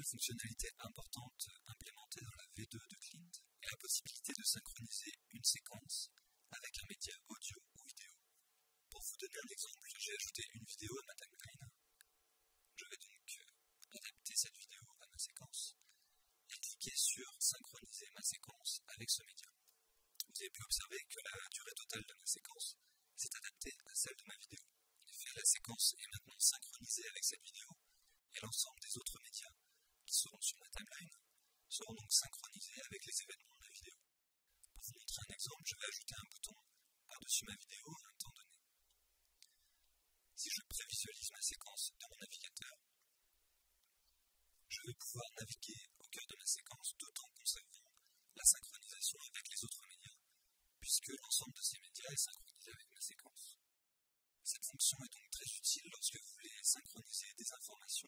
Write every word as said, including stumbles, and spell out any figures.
fonctionnalité importante implémentée dans la V deux de Clint est la possibilité de synchroniser une séquence avec un média audio ou vidéo. Pour vous donner un exemple, j'ai ajouté une vidéo à ma timeline. Je vais donc adapter cette vidéo à ma séquence et cliquer sur synchroniser ma séquence avec ce média. Vous avez pu observer que la durée totale de ma séquence s'est adaptée à celle de ma vidéo. En effet, la séquence est maintenant synchronisée avec cette vidéo et l'ensemble des autres médias qui seront sur ma timeline seront donc synchronisés avec les événements de la vidéo. Pour vous montrer un exemple, je vais ajouter un bouton par-dessus ma vidéo à un temps donné. Si je prévisualise ma séquence de mon navigateur, je vais pouvoir naviguer au cœur de ma séquence tout en conservant la synchronisation avec les autres médias, puisque l'ensemble de ces médias est synchronisé avec ma séquence. Cette fonction est donc très utile lorsque vous voulez synchroniser des informations